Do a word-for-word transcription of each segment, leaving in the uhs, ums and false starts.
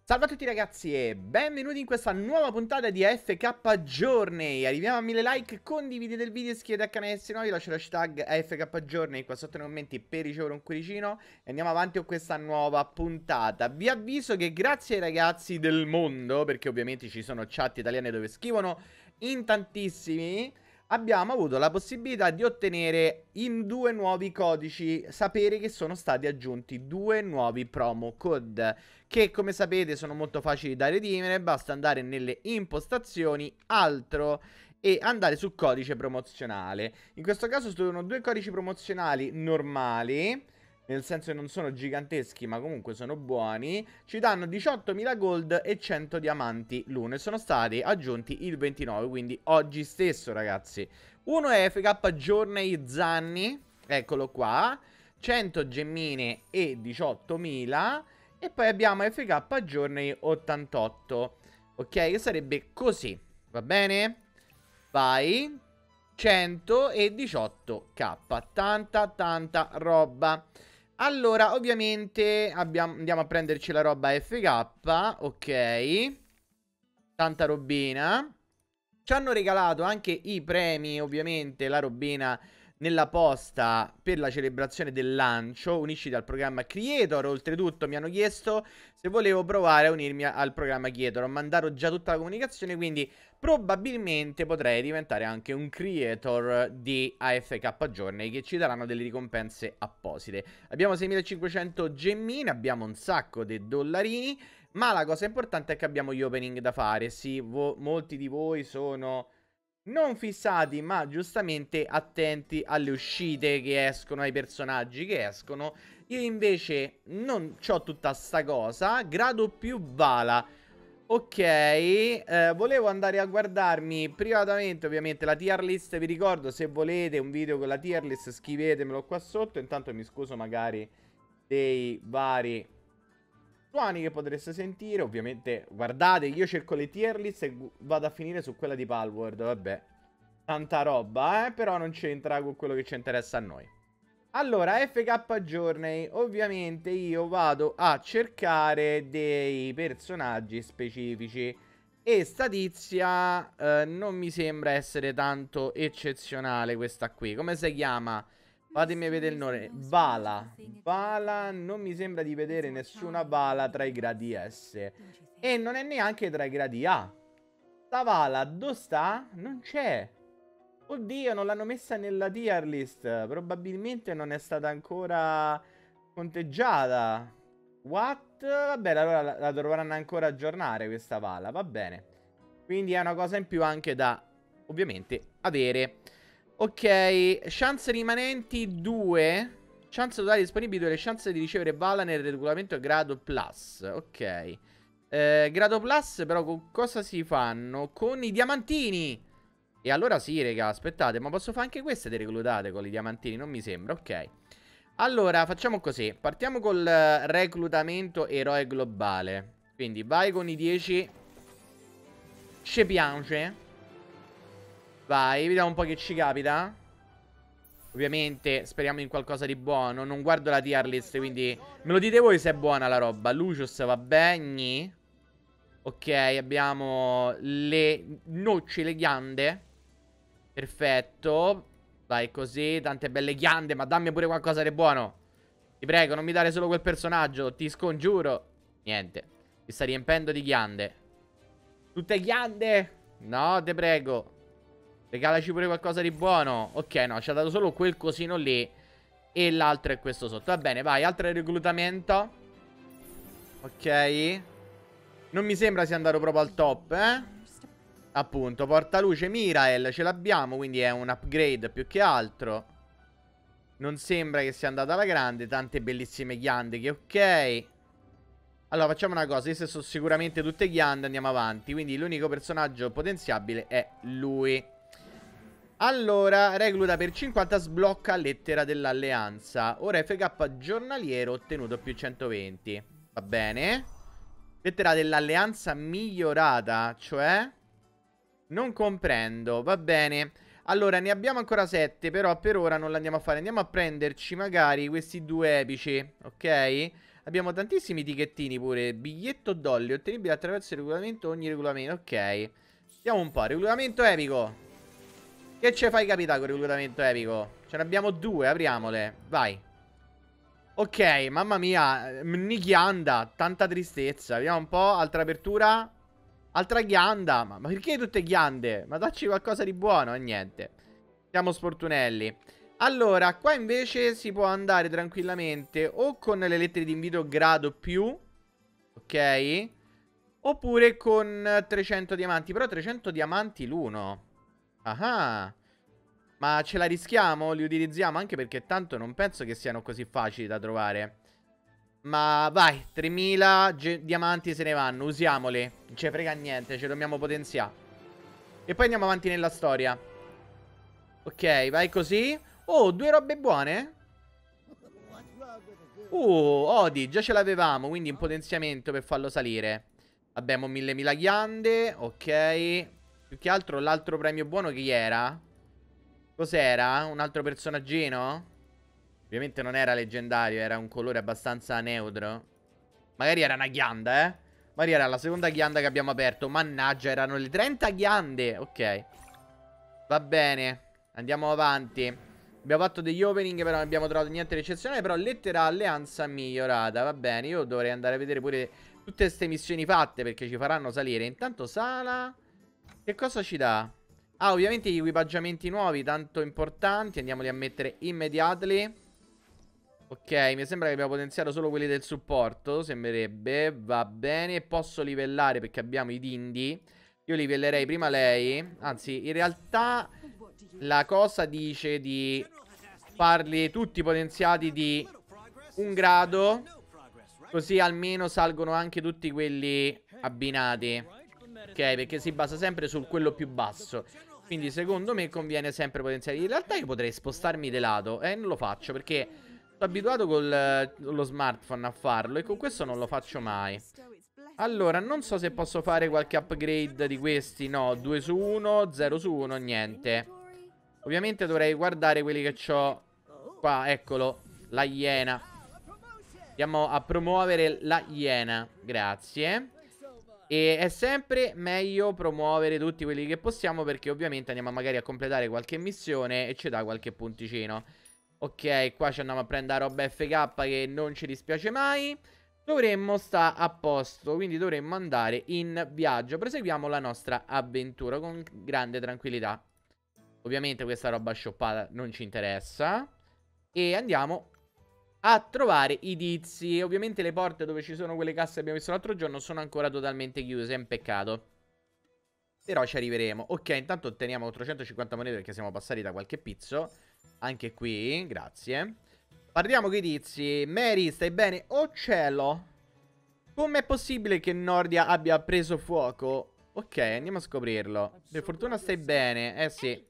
Salve a tutti ragazzi e benvenuti in questa nuova puntata di A F K Journey. Arriviamo a mille like, condividete il video, iscrivetevi al canale se nuovi, lascio l'hashtag A F K Journey qua sotto nei commenti per ricevere un cuoricino. E andiamo avanti con questa nuova puntata. Vi avviso che grazie ai ragazzi del mondo, perché ovviamente ci sono chat italiane dove scrivono in tantissimi, abbiamo avuto la possibilità di ottenere in due nuovi codici, sapere che sono stati aggiunti due nuovi promo code che, come sapete, sono molto facili da redimere. Basta andare nelle impostazioni, altro, e andare su codice promozionale. In questo caso sono due codici promozionali normali, nel senso che non sono giganteschi ma comunque sono buoni. Ci danno diciottomila gold e cento diamanti l'uno e sono stati aggiunti il ventinove, quindi oggi stesso ragazzi. Uno è F K Journey Zanni, eccolo qua, cento gemmine e diciottomila. E poi abbiamo F K Journey ottantotto, ok, che sarebbe così, va bene? Vai, centodiciotto k, tanta tanta roba. Allora, ovviamente abbiamo, andiamo a prenderci la roba F K, ok, tanta robina. Ci hanno regalato anche i premi, ovviamente, la robina nella posta per la celebrazione del lancio. Unisciti al programma Creator. Oltretutto mi hanno chiesto se volevo provare a unirmi al programma Creator. Ho mandato già tutta la comunicazione, quindi probabilmente potrei diventare anche un creator di A F K Journey, che ci daranno delle ricompense apposite. Abbiamo seimilacinquecento gemmine, abbiamo un sacco di dollarini, ma la cosa importante è che abbiamo gli opening da fare. Sì, molti di voi sono non fissati, ma giustamente attenti alle uscite che escono, ai personaggi che escono. Io invece non c'ho tutta sta cosa. Grado più Vala. Ok, eh, volevo andare a guardarmi privatamente ovviamente la tier list. Vi ricordo, se volete un video con la tier list scrivetemelo qua sotto. Intanto mi scuso magari dei vari suoni che potreste sentire. Ovviamente guardate, io cerco le tier list e vado a finire su quella di Palworld. Vabbè, tanta roba, eh, però non c'entra con quello che ci interessa a noi. Allora, F K Journey, ovviamente io vado a cercare dei personaggi specifici. E sta tizia eh, non mi sembra essere tanto eccezionale, questa qui. Come si chiama? Fatemi vedere il nome. Vala. Vala, non mi sembra di vedere nessuna Vala tra i gradi S. E non è neanche tra i gradi A. Sta Vala, dove sta? Non c'è. Oddio, non l'hanno messa nella tier list. Probabilmente non è stata ancora conteggiata. What? Vabbè, allora la, la dovranno ancora aggiornare questa Vala, va bene. Quindi è una cosa in più anche da, ovviamente, avere. Ok, chance rimanenti due. Chance totali disponibili due. Le chance di ricevere Vala nel regolamento grado plus. Ok. Eh, grado plus però con cosa si fanno? Con i diamantini. E allora sì, raga, aspettate, ma posso fare anche queste delle reclutate con i diamantini? Non mi sembra, ok. Allora, facciamo così. Partiamo col reclutamento eroe globale. Quindi vai con i dieci. Ci piace. Vai, vediamo un po' che ci capita. Ovviamente speriamo in qualcosa di buono. Non guardo la tier list, quindi me lo dite voi se è buona la roba. Lucius va bene. Ok, abbiamo le noci, le ghiande. Perfetto. Vai così, tante belle ghiande. Ma dammi pure qualcosa di buono. Ti prego, non mi dare solo quel personaggio. Ti scongiuro. Niente. Mi sta riempendo di ghiande. Tutte ghiande. No, te prego. Regalaci pure qualcosa di buono. Ok, no, ci ha dato solo quel cosino lì. E l'altro è questo sotto. Va bene, vai, altro reclutamento. Ok. Non mi sembra sia andato proprio al top, eh. Appunto, portaluce Mirael ce l'abbiamo, quindi è un upgrade più che altro. Non sembra che sia andata alla grande. Tante bellissime ghiande che ok. Allora facciamo una cosa, queste sono sicuramente tutte ghiande, andiamo avanti. Quindi l'unico personaggio potenziabile è lui. Allora, recluta per cinquanta, sblocca lettera dell'alleanza. Ora F K giornaliero ottenuto più centoventi. Va bene. Lettera dell'alleanza migliorata, cioè... Non comprendo, va bene. Allora, ne abbiamo ancora sette, però per ora non l'andiamo a fare. Andiamo a prenderci magari questi due epici, ok? Abbiamo tantissimi ticchettini pure. Biglietto Dolly, ottenibile attraverso il regolamento, ogni regolamento. Ok. Vediamo un po', regolamento epico. Che ce fai capitare con il reclutamento epico? Ce ne abbiamo due, apriamole. Vai. Ok, mamma mia. Mni-ghianda, tanta tristezza. Vediamo un po', altra apertura. Altra ghianda. Ma, ma perché tutte ghiande? Ma dacci qualcosa di buono e niente. Siamo sfortunelli. Allora, qua invece si può andare tranquillamente o con le lettere di invito grado più. Ok. Oppure con trecento diamanti. Però trecento diamanti l'uno. Ah, ma ce la rischiamo? Li utilizziamo? Anche perché tanto non penso che siano così facili da trovare. Ma vai, tremila diamanti se ne vanno. Usiamoli. Non ce frega niente, ci dobbiamo potenziare. E poi andiamo avanti nella storia. Ok, vai così. Oh, due robe buone. Uh, Odi, già ce l'avevamo. Quindi un potenziamento per farlo salire. Abbiamo mille mila ghiande. Ok. Più che altro l'altro premio buono chi era? Cos'era? Un altro personaggino? Ovviamente non era leggendario, era un colore abbastanza neutro. Magari era una ghianda, eh? Magari era la seconda ghianda che abbiamo aperto. Mannaggia, erano le trenta ghiande. Ok. Va bene. Andiamo avanti. Abbiamo fatto degli opening, però non abbiamo trovato niente di eccezionale. Però lettera alleanza migliorata. Va bene, io dovrei andare a vedere pure tutte queste missioni fatte, perché ci faranno salire. Intanto sala. Che cosa ci dà? Ah, ovviamente gli equipaggiamenti nuovi, tanto importanti. Andiamoli a mettere immediately. Ok, mi sembra che abbiamo potenziato solo quelli del supporto. Sembrerebbe, va bene. Posso livellare perché abbiamo i dindi. Io livellerei prima lei. Anzi, in realtà la cosa dice di farli tutti potenziati di un grado, così almeno salgono anche tutti quelli abbinati. Ok, perché si basa sempre sul quello più basso. Quindi secondo me conviene sempre potenziare. In realtà io potrei spostarmi di lato. E eh, non lo faccio perché sono abituato col, con lo smartphone a farlo. E con questo non lo faccio mai. Allora, non so se posso fare qualche upgrade di questi. No, due su uno, zero su uno, niente. Ovviamente dovrei guardare quelli che ho qua, eccolo, la iena. Andiamo a promuovere la iena. Grazie. E è sempre meglio promuovere tutti quelli che possiamo, perché ovviamente andiamo magari a completare qualche missione e ci dà qualche punticino. Ok, qua ci andiamo a prendere roba F K che non ci dispiace mai. Dovremmo sta a posto, quindi dovremmo andare in viaggio. Proseguiamo la nostra avventura con grande tranquillità. Ovviamente questa roba shoppata non ci interessa. E andiamo a trovare i tizi. Ovviamente le porte dove ci sono quelle casse che abbiamo visto l'altro giorno sono ancora totalmente chiuse, è un peccato. Però ci arriveremo. Ok, intanto otteniamo ottocentocinquanta monete perché siamo passati da qualche pizzo. Anche qui, grazie. Parliamo con i tizi. Mary, stai bene? Oh cielo, com'è possibile che Nordia abbia preso fuoco? Ok, andiamo a scoprirlo. Per fortuna stai bene. Eh sì.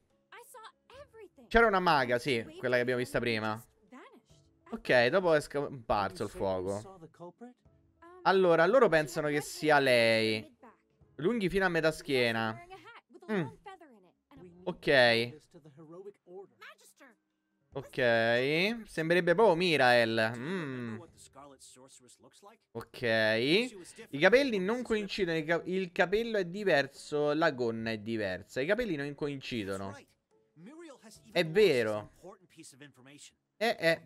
C'era una maga, sì, quella che abbiamo vista prima. Ok, dopo è scomparso il fuoco. Allora, loro pensano che sia lei. Lunghi fino a metà schiena. Mm. Ok. Ok. Sembrerebbe proprio Mirael. Mm. Ok. I capelli non coincidono. Il, ca il capello è diverso. La gonna è diversa. I capelli non coincidono. È vero. Eh, eh.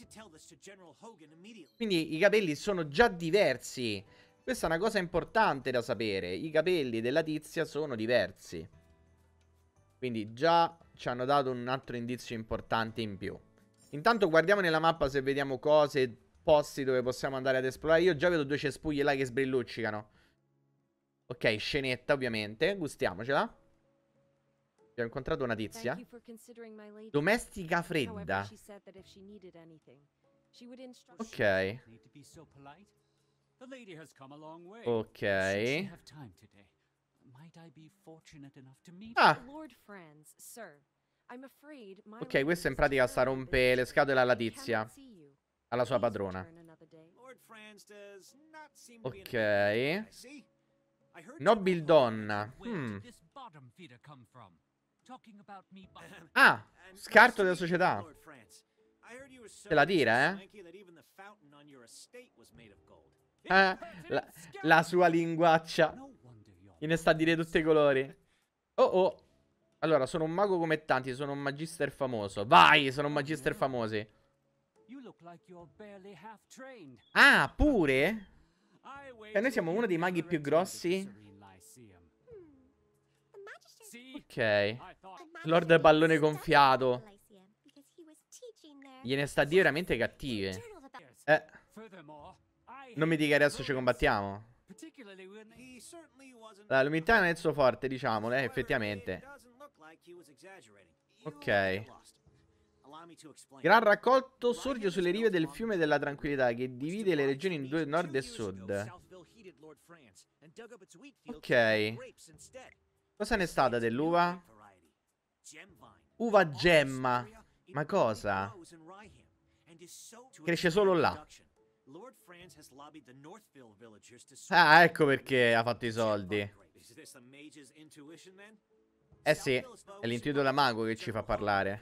Quindi i capelli sono già diversi. Questa è una cosa importante da sapere. I capelli della tizia sono diversi. Quindi già ci hanno dato un altro indizio importante in più. Intanto guardiamo nella mappa se vediamo cose, posti dove possiamo andare ad esplorare. Io già vedo due cespugli là che sbrilluccicano. Ok, scenetta ovviamente. Gustiamocela. Abbiamo incontrato una tizia. Domestica fredda. Ok. Ok. Ah. Ok, questo in pratica sta rompe le scatole alla tizia. Alla sua padrona. Ok. Nobildonna. Hmm. Ah, scarto della società. Se la tira, eh? Eh, la, la sua linguaccia. Ne sta a dire tutti i colori. Oh oh. Allora, sono un mago come tanti, sono un magister famoso. Vai, sono un magister famosi. Ah, pure? E noi siamo uno dei maghi più grossi? Ok. Lord Pallone gonfiato. Gliene sta a dire veramente cattive. Eh. Non mi dica che adesso ci combattiamo. L'umiltà non è il suo forte, diciamolo, eh, effettivamente. Ok. Gran raccolto sorge sulle rive del fiume della tranquillità che divide le regioni in due, nord e sud. Ok. Cosa ne è stata dell'uva? Uva gemma. Ma cosa? Cresce solo là. Ah, ecco perché ha fatto i soldi. Eh sì, è l'intuito da mago che ci fa parlare.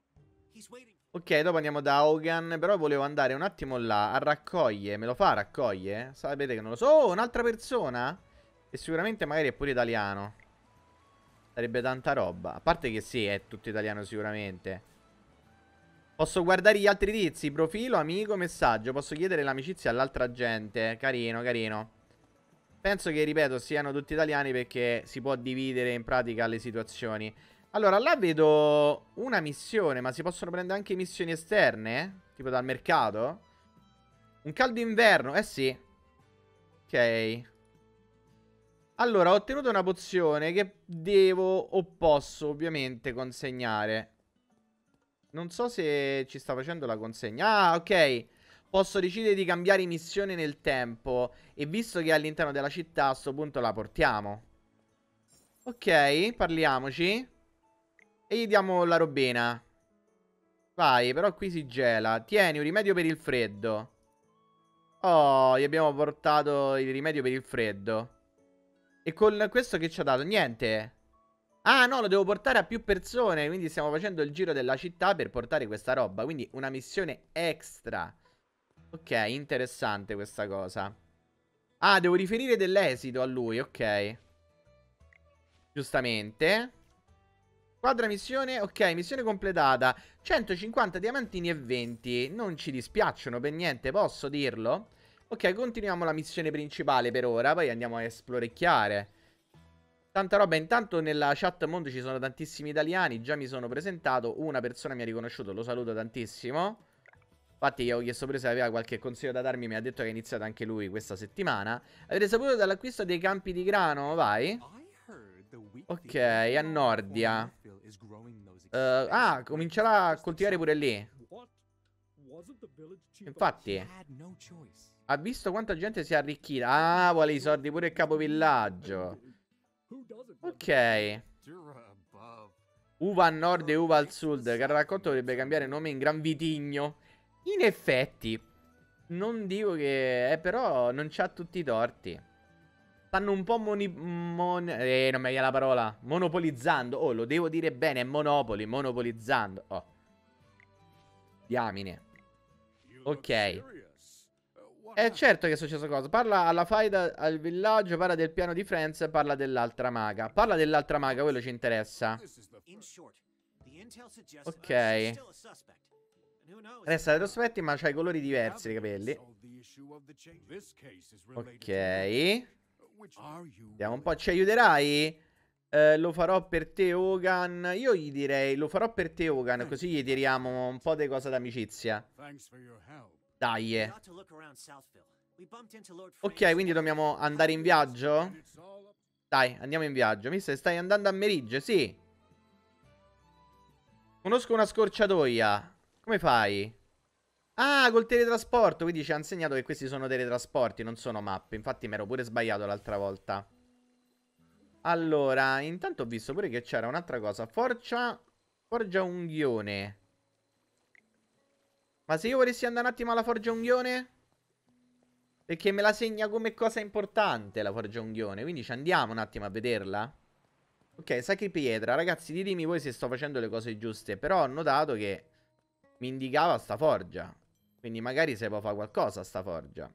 Ok, dopo andiamo da Hogan. Però volevo andare un attimo là a raccogliere. Me lo fa a raccogliere? Sapete che non lo so. Oh, un'altra persona? E sicuramente magari è pure italiano. Sarebbe tanta roba. A parte che sì, è tutto italiano sicuramente. Posso guardare gli altri tizi. Profilo, amico, messaggio. Posso chiedere l'amicizia all'altra gente. Carino, carino. Penso che, ripeto, siano tutti italiani perché si può dividere in pratica le situazioni. Allora, là vedo una missione, ma si possono prendere anche missioni esterne? Tipo dal mercato? Un caldo inverno, eh sì. Ok. Allora, ho ottenuto una pozione che devo o posso ovviamente consegnare. Non so se ci sta facendo la consegna. Ah, ok. Posso decidere di cambiare missione nel tempo. E visto che è all'interno della città, a sto punto la portiamo. Ok, parliamoci. E gli diamo la robina. Vai, però qui si gela. Tieni un rimedio per il freddo. Oh, gli abbiamo portato il rimedio per il freddo. E con questo che ci ha dato? Niente. Ah, no, lo devo portare a più persone. Quindi stiamo facendo il giro della città per portare questa roba. Quindi una missione extra. Ok, interessante questa cosa. Ah, devo riferire dell'esito a lui, ok. Giustamente. Quadra missione, ok, missione completata. centocinquanta diamantini e venti. Non ci dispiacciono per niente, posso dirlo? Ok, continuiamo la missione principale per ora. Poi andiamo a esplorecchiare. Tanta roba, intanto nella chat mondo ci sono tantissimi italiani. Già mi sono presentato, una persona mi ha riconosciuto, lo saluto tantissimo. Infatti gli ho chiesto pure se aveva qualche consiglio da darmi. Mi ha detto che è iniziato anche lui questa settimana. Avete saputo dall'acquisto dei campi di grano? Vai. Ok, a Nordia. uh, Ah, comincerà a coltivare pure lì. Infatti ha visto quanta gente si è arricchita. Ah, vuole i soldi pure il capovillaggio. Ok. Uva a nord e uva al sud. Che il raccolto dovrebbe cambiare nome in Gran Vitigno. In effetti non dico che eh, però non c'ha tutti i torti. Stanno un po' moni... Mon... Eh, non mi viene la parola. Monopolizzando. Oh, lo devo dire bene, è Monopoli. Monopolizzando. Oh. Diamine. Ok. Eh, certo che è successo cosa. Parla alla faida al villaggio, parla del piano di Friends, parla dell'altra maga. Parla dell'altra maga, quello ci interessa. Ok. Resta dai sospetti, ma c'ha i colori diversi, i capelli. Ok. Vediamo un po', ci aiuterai? Eh, lo farò per te, Hogan. Io gli direi, lo farò per te, Hogan, così gli tiriamo un po' di cose d'amicizia. Dai. Ok, quindi dobbiamo andare in viaggio? Dai, andiamo in viaggio. Mister, stai andando a Merige? Sì. Conosco una scorciatoia. Come fai? Ah, col teletrasporto. Quindi ci ha insegnato che questi sono teletrasporti, non sono mappe. Infatti mi ero pure sbagliato l'altra volta. Allora, intanto ho visto pure che c'era un'altra cosa. Forgia... Forgia unghione. Ma se io volessi andare un attimo alla Forgia unghione? Perché me la segna come cosa importante la Forgia unghione. Quindi ci andiamo un attimo a vederla. Ok, sacri pietra. Ragazzi, ditemi voi se sto facendo le cose giuste. Però ho notato che mi indicava sta forgia. Quindi magari se può fare qualcosa sta forgia.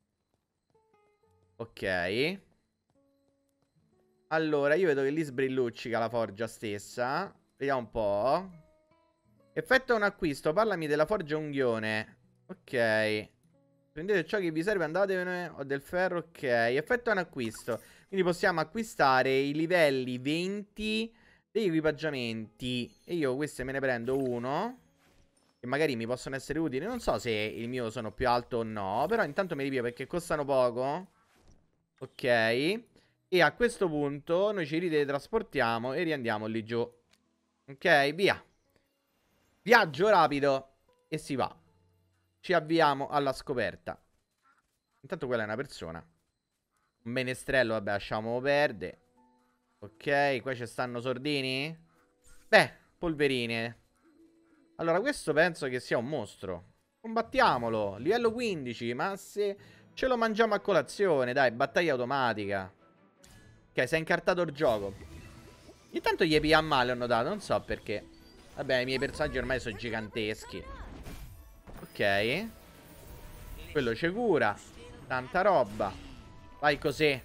Ok. Allora, io vedo che lì sbrilluccica la forgia stessa. Vediamo un po'. Effettua un acquisto, parlami della forgia unghione. Ok. Prendete ciò che vi serve, andatevene. Ho del ferro, ok. Effettua un acquisto. Quindi possiamo acquistare i livelli venti degli equipaggiamenti. E io queste me ne prendo uno, che magari mi possono essere utili. Non so se il mio sono più alto o no, però intanto me li pio perché costano poco. Ok. E a questo punto noi ci riteletrasportiamo e riandiamo lì giù. Ok, via. Viaggio rapido. E si va. Ci avviamo alla scoperta. Intanto quella è una persona. Un menestrello, vabbè, lasciamo perdere. Ok, qua ci stanno sordini. Beh, polverine. Allora, questo penso che sia un mostro. Combattiamolo. Livello quindici, ma se ce lo mangiamo a colazione, dai, battaglia automatica. Ok, si è incartato il gioco. Intanto gli pia male, ho notato, non so perché. Vabbè, i miei personaggi ormai sono giganteschi. Ok. Quello ci cura. Tanta roba. Vai così.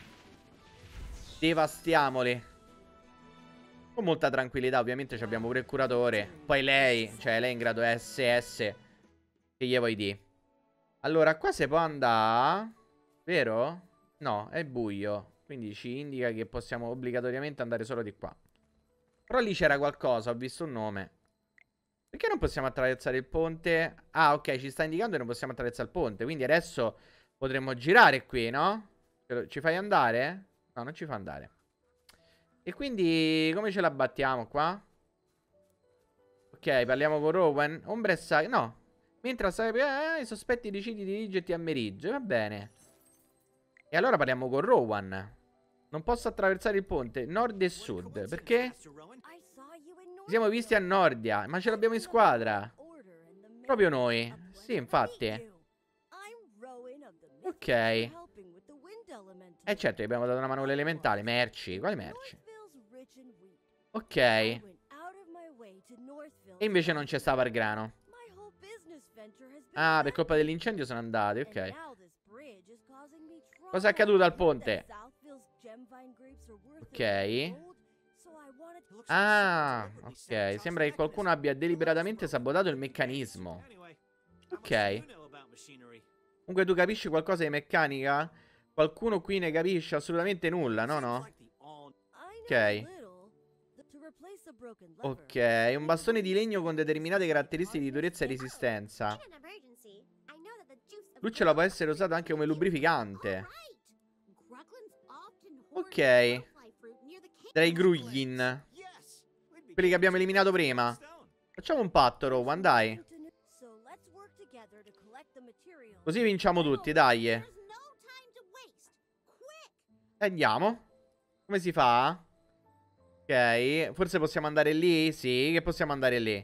Devastiamoli. Con molta tranquillità, ovviamente abbiamo pure il curatore. Poi lei, cioè lei è in grado S S. Che gli vuoi dire? Allora, qua si può andare. Vero? No, è buio. Quindi ci indica che possiamo obbligatoriamente andare solo di qua. Però lì c'era qualcosa, ho visto un nome. Perché non possiamo attraversare il ponte? Ah, ok, ci sta indicando che non possiamo attraversare il ponte. Quindi adesso potremmo girare qui, no? Ci fai andare? No, non ci fa andare. E quindi come ce la battiamo qua? Ok, parliamo con Rowan. Ombre sa... No. Mentre sai... Eh, i sospetti decidi di dirigerti a Meriggio. Va bene. E allora parliamo con Rowan. Non posso attraversare il ponte. Nord e sud. Perché? Ci siamo visti a Nordia. Ma ce l'abbiamo in squadra. Proprio noi. Sì, infatti. Ok. Eh certo, gli abbiamo dato una mano all'elementale. Merci. Quali merci? Ok. E invece non c'è stava il grano. Ah, per colpa dell'incendio sono andati, ok. Cosa è accaduto al ponte? Ok. Ah, ok. Sembra che qualcuno abbia deliberatamente sabotato il meccanismo. Ok. Comunque tu capisci qualcosa di meccanica? Qualcuno qui ne capisce assolutamente nulla, no, no? Ok. Ok, un bastone di legno con determinate caratteristiche di durezza e resistenza. Lucciolo può essere usato anche come lubrificante. Ok. Tra i Gruglin. Quelli che abbiamo eliminato prima. Facciamo un patto, Rowan, dai. Così vinciamo tutti, dai. Andiamo. Come si fa? Ok, forse possiamo andare lì? Sì, che possiamo andare lì.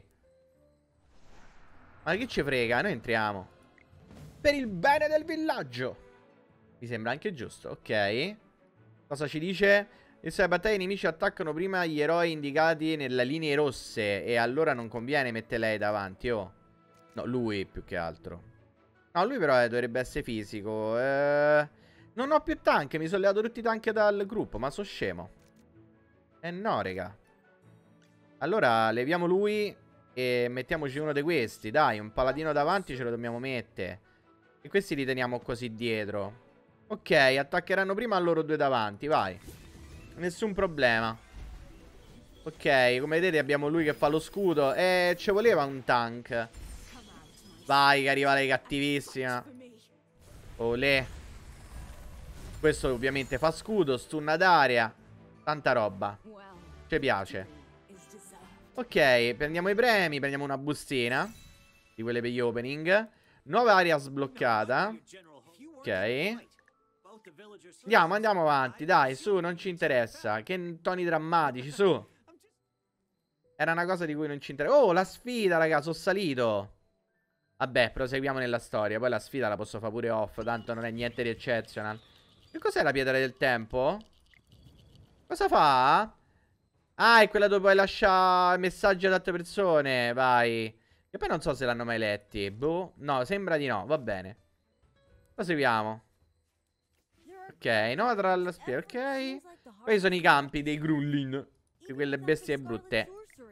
Ma che ci frega? Noi entriamo. Per il bene del villaggio. Mi sembra anche giusto, ok. Cosa ci dice? Le sue battaglie i nemici attaccano prima gli eroi indicati nelle linee rosse. E allora non conviene mettere lei davanti, oh. No, lui più che altro. No, lui però eh, dovrebbe essere fisico. Eh, non ho più tank, mi sono levato tutti i tank dal gruppo, ma sono scemo. Eh no, raga. Allora leviamo lui e mettiamoci uno di questi. Dai, un paladino davanti ce lo dobbiamo mettere. E questi li teniamo così dietro. Ok, attaccheranno prima a loro due davanti, vai. Nessun problema. Ok, come vedete abbiamo lui che fa lo scudo. E ci voleva un tank. Vai, che arriva lei cattivissima. Olè. Questo ovviamente fa scudo, stunna d'aria. Tanta roba. Ci piace. Ok, prendiamo i premi, prendiamo una bustina di quelle per gli opening. Nuova area sbloccata. Ok. Andiamo, andiamo avanti, dai, su, non ci interessa. Che toni drammatici, su. Era una cosa di cui non ci interessa. Oh, la sfida, raga, sono salito. Vabbè, proseguiamo nella storia. Poi la sfida la posso fare pure off, tanto non è niente di exceptional. Che cos'è la pietra del tempo? Cosa fa? Ah, è quella dove puoi lasciare messaggi ad altre persone. Vai. E poi non so se l'hanno mai letti. Boh. No, sembra di no. Va bene. Proseguiamo. Ok, no, tra la spia, ok. Poi sono i campi dei Grullin. Di quelle bestie brutte.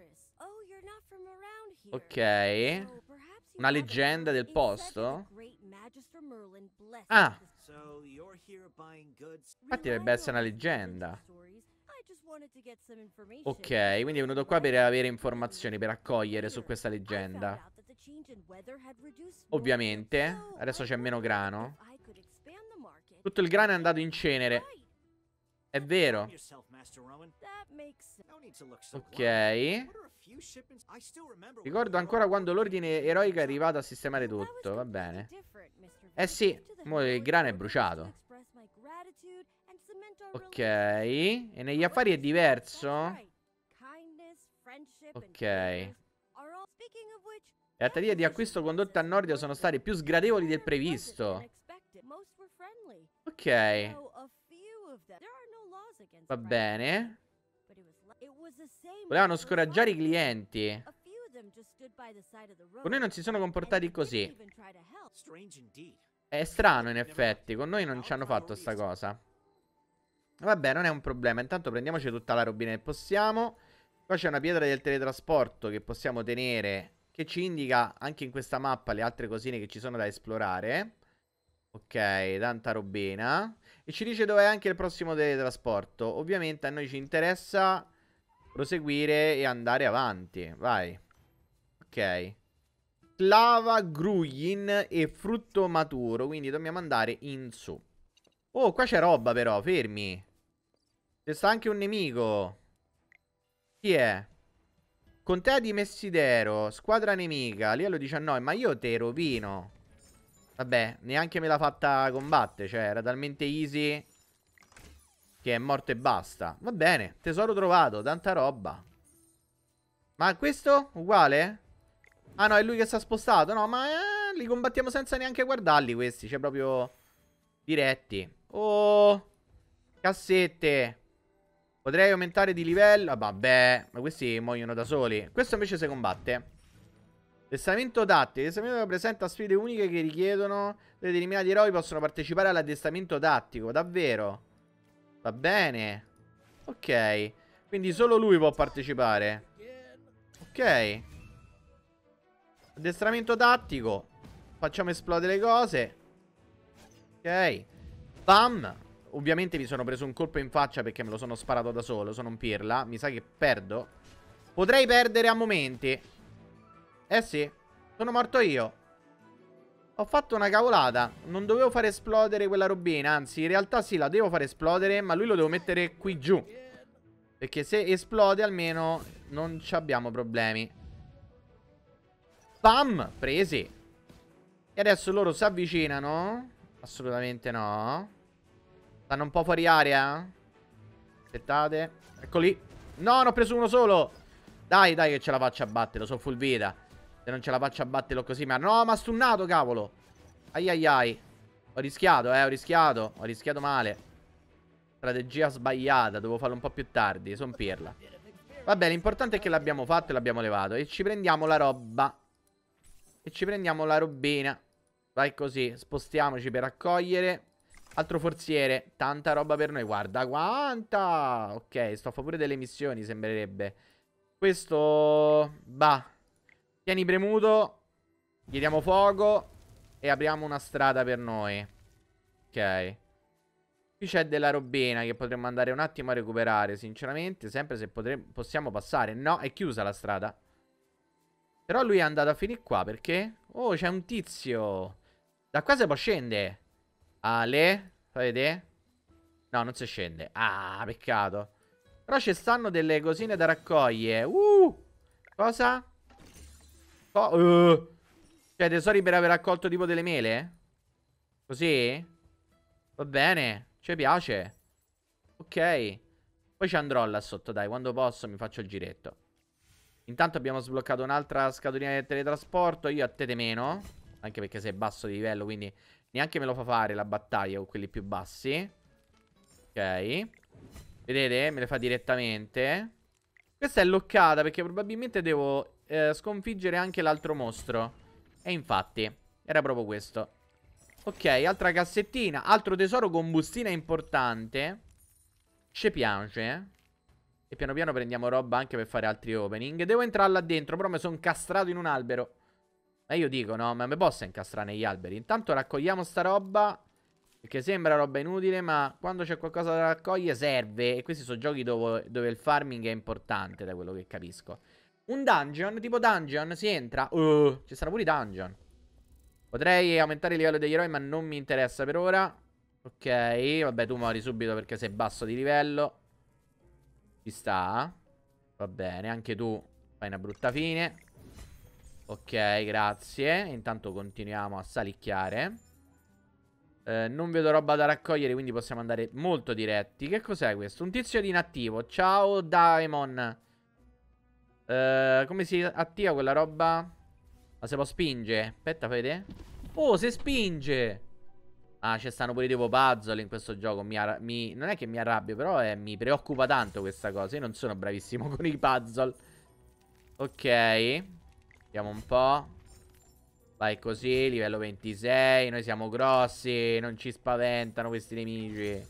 Ok. Una leggenda del posto? Ah. Infatti dovrebbe essere una leggenda. Ok, quindi è venuto qua per avere informazioni, per accogliere su questa leggenda. Ovviamente. Adesso c'è meno grano. Tutto il grano è andato in cenere. È vero. Ok. Ricordo ancora quando l'ordine eroico è arrivato a sistemare tutto. Va bene. Eh sì, mo il grano è bruciato. Ok. E negli affari è diverso? Ok. Le trattative di acquisto condotte a Nordia sono state più sgradevoli del previsto. Ok. Va bene. Volevano scoraggiare i clienti. Con noi non si sono comportati così. È strano in effetti. Con noi non ci hanno fatto sta cosa. Vabbè, non è un problema. Intanto prendiamoci tutta la robina che possiamo. Qua c'è una pietra del teletrasporto che possiamo tenere, che ci indica anche in questa mappa le altre cosine che ci sono da esplorare. Ok, tanta robina. E ci dice dov'è anche il prossimo teletrasporto. Ovviamente a noi ci interessa proseguire e andare avanti. Vai. Ok. Clava, Gruglin e frutto maturo. Quindi dobbiamo andare in su. Oh, qua c'è roba però, fermi. C'è sta anche un nemico. Chi è? Contea di Messidero. Squadra nemica. Livello diciannove. Ma io te rovino. Vabbè, neanche me l'ha fatta combattere. Cioè, era talmente easy che è morto e basta. Va bene, tesoro trovato, tanta roba. Ma questo? Uguale? Ah no, è lui che si è spostato. No, ma eh, li combattiamo senza neanche guardarli questi. Cioè, proprio diretti. Oh, cassette. Potrei aumentare di livello. Ah, vabbè, ma questi muoiono da soli. Questo invece si combatte. Addestramento tattico. L'addestramento presenta sfide uniche che richiedono. Dei determinati eroi possono partecipare all'addestramento tattico. Davvero? Va bene. Ok. Quindi solo lui può partecipare. Ok. Addestramento tattico. Facciamo esplodere le cose. Ok. Bam. Ovviamente mi sono preso un colpo in faccia perché me lo sono sparato da solo. Sono un pirla. Mi sa che perdo. Potrei perdere a momenti. Eh sì. Sono morto io. Ho fatto una cavolata. Non dovevo fare esplodere quella robina. Anzi, in realtà sì, la devo fare esplodere. Ma lui lo devo mettere qui giù. Perché se esplode almeno non ci abbiamo problemi. Bam! Presi. E adesso loro si avvicinano. Assolutamente no. Stanno un po' fuori area. Aspettate. Eccoli. No, ne ho preso uno solo. Dai, dai che ce la faccio a batterlo. Sono full vita. Se non ce la faccio a batterlo così. Ma no, ma ha stunnato, cavolo. Ai ai ai. Ho rischiato, eh, ho rischiato. Ho rischiato male. Strategia sbagliata. Dovevo farlo un po' più tardi. Sono pirla. Vabbè, l'importante è che l'abbiamo fatto e l'abbiamo levato. E ci prendiamo la roba. E ci prendiamo la robina. Vai così. Spostiamoci per accogliere. Altro forziere. Tanta roba per noi. Guarda quanta. Ok, sto a favore delle missioni, sembrerebbe. Questo... Bah. Tieni premuto. Gli diamo fuoco. E apriamo una strada per noi. Ok. Qui c'è della robina che potremmo andare un attimo a recuperare, sinceramente. Sempre se possiamo passare. No, è chiusa la strada. Però lui è andato a finire qua, perché? Oh, c'è un tizio. Da qua si può scendere. Ale, fai vedere? No, non si scende. Ah, peccato. Però ci stanno delle cosine da raccogliere. Uh, cosa? Oh, uh. Cioè, tesori per aver raccolto tipo delle mele? Così? Va bene, ci piace. Ok. Poi ci andrò là sotto, dai. Quando posso mi faccio il giretto. Intanto abbiamo sbloccato un'altra scatolina del teletrasporto. Io a te te meno. Anche perché sei basso di livello, quindi neanche me lo fa fare la battaglia con quelli più bassi. Ok. Vedete? Me le fa direttamente. Questa è loccata perché probabilmente devo eh, sconfiggere anche l'altro mostro. E infatti, era proprio questo. Ok, altra cassettina. Altro tesoro con bustina importante. Ci piace, eh? E piano piano prendiamo roba anche per fare altri opening. Devo entrare là dentro, però mi sono incastrato in un albero. Ma io dico, no, ma mi posso incastrare negli alberi? Intanto raccogliamo sta roba, perché sembra roba inutile, ma quando c'è qualcosa da raccogliere serve. E questi sono giochi dove, dove il farming è importante, da quello che capisco. Un dungeon, tipo dungeon, si entra. Uh, ci stanno pure i dungeon. Potrei aumentare il livello degli eroi, ma non mi interessa per ora. Ok, vabbè, tu muori subito perché sei basso di livello. Ci sta. Va bene, anche tu fai una brutta fine. Ok, grazie. Intanto continuiamo a salicchiare. eh, Non vedo roba da raccogliere, quindi possiamo andare molto diretti. Che cos'è questo? Un tizio di inattivo. Ciao Daemon. eh, Come si attiva quella roba? Ma se può spinge? Aspetta, fai vedere. Oh, se spinge. Ah, ci stanno pure tipo puzzle in questo gioco. mi mi... Non è che mi arrabbio, però eh, mi preoccupa tanto questa cosa. Io non sono bravissimo con i puzzle. Ok. Vediamo un po'. Vai così, livello ventisei. Noi siamo grossi, non ci spaventano questi nemici.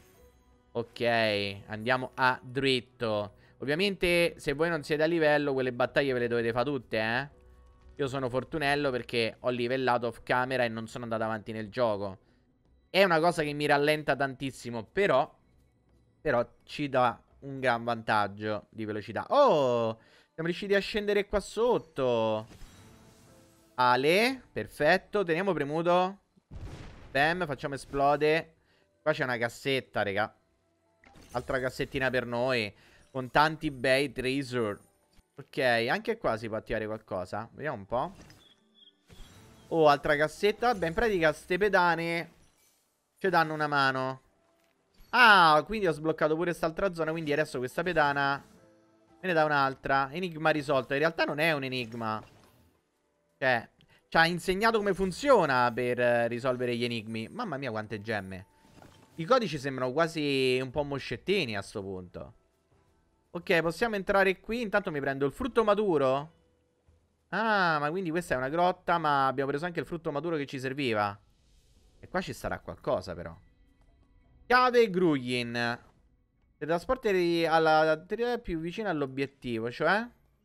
Ok, andiamo a dritto. Ovviamente se voi non siete a livello, quelle battaglie ve le dovete fare tutte, eh. Io sono fortunello perché ho livellato off camera e non sono andato avanti nel gioco. È una cosa che mi rallenta tantissimo, però Però ci dà un gran vantaggio di velocità. Oh, siamo riusciti a scendere qua sotto. Ale, perfetto. Teniamo premuto. Bam, facciamo esplode. Qua c'è una cassetta, raga. Altra cassettina per noi, con tanti bei treasure. Ok, anche qua si può attivare qualcosa. Vediamo un po'. Oh, altra cassetta. Beh, in pratica ste pedane ci danno una mano. Ah, quindi ho sbloccato pure quest'altra zona. Quindi adesso questa pedana me ne dà un'altra. Enigma risolto. In realtà non è un enigma. Cioè, ci ha insegnato come funziona per eh, risolvere gli enigmi. Mamma mia quante gemme. I codici sembrano quasi un po' moscettini a sto punto. Ok, possiamo entrare qui. Intanto mi prendo il frutto maturo. Ah, ma quindi questa è una grotta, ma abbiamo preso anche il frutto maturo che ci serviva. E qua ci sarà qualcosa però. Cave Gruglin. Teletrasporti alla territorio più vicino all'obiettivo, cioè?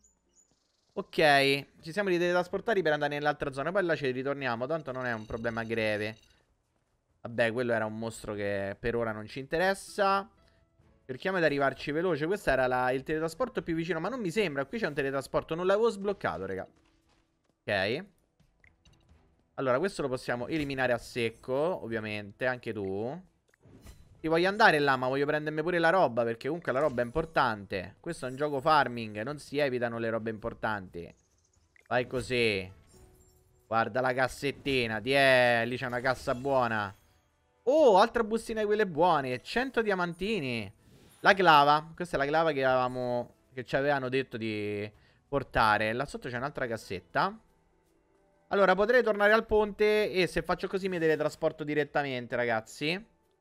Ok, ci siamo riteletrasportati per andare nell'altra zona. Poi là ci ritorniamo, tanto non è un problema greve. Vabbè, quello era un mostro che per ora non ci interessa. Cerchiamo di arrivarci veloce. Questo era la, il teletrasporto più vicino, ma non mi sembra. Qui c'è un teletrasporto, non l'avevo sbloccato, raga. Ok. Allora, questo lo possiamo eliminare a secco, ovviamente, anche tu. Ti voglio andare là, ma voglio prendermi pure la roba, perché comunque la roba è importante. Questo è un gioco farming, non si evitano le robe importanti. Vai così. Guarda la cassettina, tiè, lì c'è una cassa buona. Oh, altra bustina di quelle buone, cento diamantini. La clava, questa è la clava che avevamo, che ci avevano detto di portare. Là sotto c'è un'altra cassetta. Allora, potrei tornare al ponte e se faccio così mi teletrasporto direttamente, ragazzi.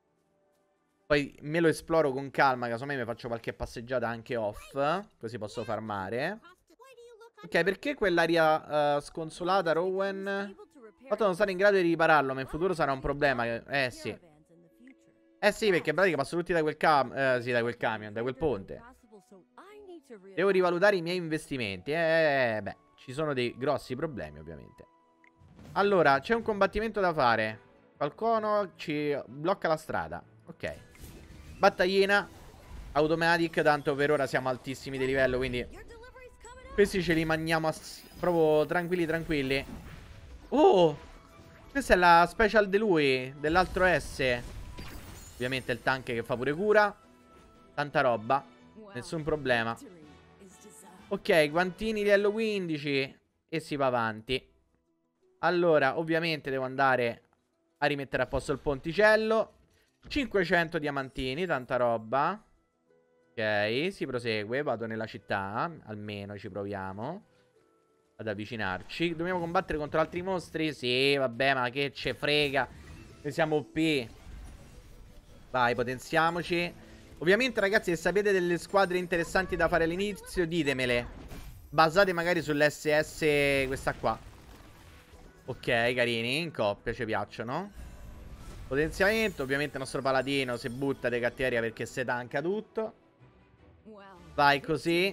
Poi me lo esploro con calma, casomai mi faccio qualche passeggiata anche off, così posso farmare. Ok, perché quell'aria uh, sconsolata, Rowan? Fatto non stare in grado di ripararlo, ma in futuro sarà un problema. Eh sì. Eh sì, perché in pratica passo tutti da quel cam eh, sì, da quel camion, da quel ponte. Devo rivalutare i miei investimenti. Eh, beh, ci sono dei grossi problemi, ovviamente. Allora, c'è un combattimento da fare. Qualcuno ci blocca la strada. Ok. Battaglina automatic, tanto per ora siamo altissimi di livello, quindi questi ce li mangiamo proprio tranquilli tranquilli. Oh, questa è la special di lui, dell'altro S. Ovviamente il tank che fa pure cura. Tanta roba, nessun problema. Ok, guantini livello quindici e si va avanti. Allora, ovviamente devo andare a rimettere a posto il ponticello. cinquecento diamantini, tanta roba. Ok, si prosegue, vado nella città. Almeno ci proviamo ad avvicinarci. Dobbiamo combattere contro altri mostri? Sì, vabbè, ma che ce frega. Noi siamo O P. Vai, potenziamoci. Ovviamente, ragazzi, se sapete delle squadre interessanti da fare all'inizio, ditemele. basate magari sull'S S questa qua. Ok, carini, in coppia, ci piacciono. Potenziamento, ovviamente il nostro paladino si butta di cattiveria perché si tanca tutto. Vai così.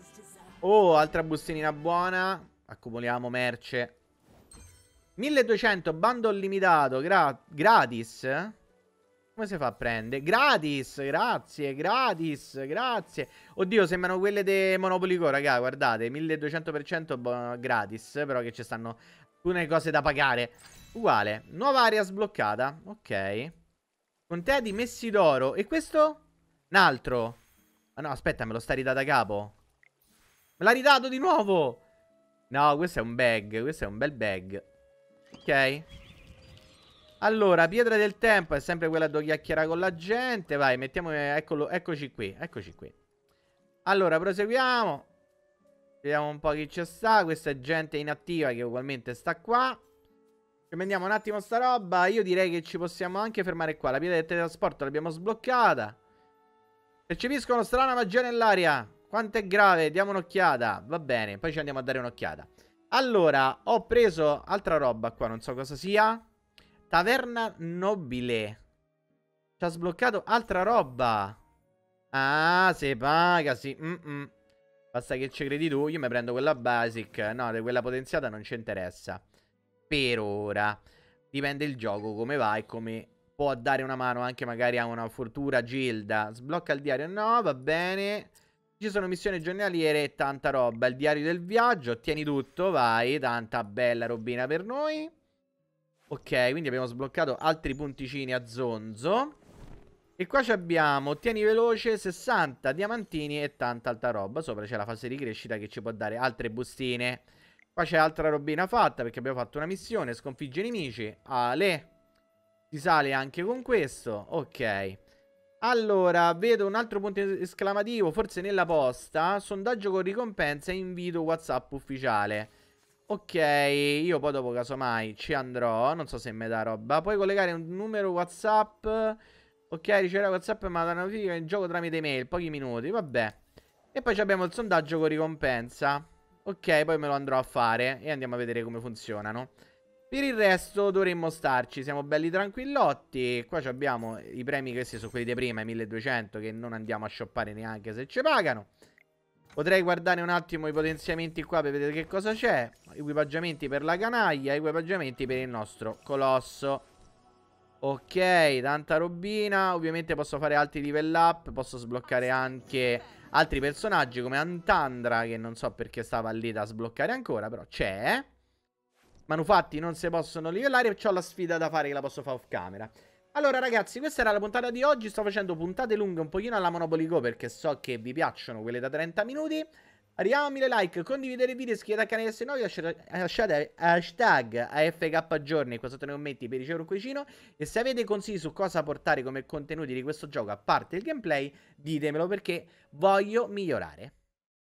Oh, altra bustinina buona. Accumuliamo merce. milleduecento, bundle limitato, gra gratis. Come si fa a prendere? Gratis, grazie, gratis, grazie. Oddio, sembrano quelle di Monopoly Go, raga, guardate, milleduecento per cento gratis, però che ci stanno alcune cose da pagare. Uguale, nuova area sbloccata, ok. Contea di Messidoro, e questo? Un altro. Ah no, aspetta, me lo sta ridato da capo. Me l'ha ridato di nuovo. No, questo è un bag, questo è un bel bag. Ok. Allora, pietra del tempo è sempre quella da chiacchiera con la gente. Vai, mettiamo, eccolo, eccoci qui, eccoci qui. Allora, proseguiamo. Vediamo un po' chi ci sta. Questa è gente inattiva che ugualmente sta qua. Ci prendiamo un attimo sta roba. Io direi che ci possiamo anche fermare qua. La pietra del teletrasporto l'abbiamo sbloccata. Percepiscono strana magia nell'aria. Quanto è grave, diamo un'occhiata. Va bene, poi ci andiamo a dare un'occhiata. Allora, ho preso altra roba qua, non so cosa sia. Taverna nobile. Ci ha sbloccato altra roba. Ah, si paga, sì. Mm -mm. Basta che ci credi tu. Io mi prendo quella basic. No, di quella potenziata non ci interessa. Per ora. Dipende il gioco, come va e come può dare una mano anche magari a una fortuna gilda. Sblocca il diario. No, va bene. Ci sono missioni giornaliere e tanta roba. Il diario del viaggio. Ottieni tutto, vai. Tanta bella robina per noi. Ok, quindi abbiamo sbloccato altri punticini a zonzo. E qua abbiamo, ottieni veloce, sessanta diamantini e tanta altra roba. Sopra c'è la fase di crescita che ci può dare altre bustine. Qua c'è altra robina fatta perché abbiamo fatto una missione, sconfigge i nemici. Ale. Si sale anche con questo. Ok. Allora, vedo un altro punto esclamativo, forse nella posta. Sondaggio con ricompensa e invito WhatsApp ufficiale. Ok, io poi dopo casomai ci andrò. Non so se mi dà roba. Puoi collegare un numero WhatsApp. Ok, ricevere WhatsApp e mandare notifica in gioco tramite email. Pochi minuti, vabbè. E poi abbiamo il sondaggio con ricompensa. Ok, poi me lo andrò a fare e andiamo a vedere come funzionano. Per il resto dovremmo starci. Siamo belli tranquillotti. Qua abbiamo i premi, questi sono quelli di prima, i milleduecento, che non andiamo a shoppare neanche se ci pagano. Potrei guardare un attimo i potenziamenti qua per vedere che cosa c'è. Equipaggiamenti per la canaglia, equipaggiamenti per il nostro colosso. Ok, tanta robina. Ovviamente posso fare altri level up. Posso sbloccare anche altri personaggi come Antandra, che non so perché stava lì da sbloccare ancora, però c'è. Manufatti non si possono livellare. C'ho la sfida da fare che la posso fare off camera. Allora ragazzi, questa era la puntata di oggi. Sto facendo puntate lunghe un pochino alla Monopoly Go perché so che vi piacciono quelle da trenta minuti. Arriviamo a mille like, condividete il video, iscrivetevi al canale se no, lasciate hashtag A F K giorni qua sotto nei commenti per ricevere un cuoricino. E se avete consigli su cosa portare come contenuti di questo gioco a parte il gameplay, ditemelo perché voglio migliorare.